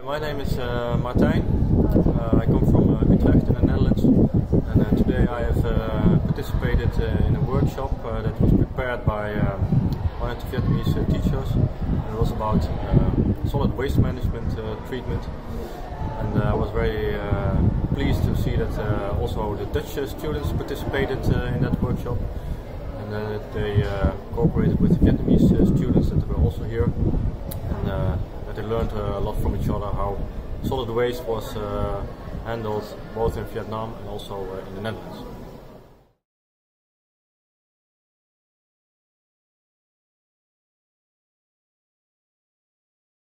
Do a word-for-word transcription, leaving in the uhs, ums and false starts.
My name is uh, Martijn. Uh, I come from uh, Utrecht in the Netherlands, and uh, today I have uh, participated uh, in a workshop uh, that was prepared by um, one of the Vietnamese uh, teachers. It was about uh, solid waste management uh, treatment, and uh, I was very uh, pleased to see that uh, also the Dutch uh, students participated uh, in that workshop, and uh, they uh, cooperated with the Vietnamese uh, students that were also here. And, uh, they learned uh, a lot from each other how solid waste was uh, handled both in Vietnam and also uh, in the Netherlands.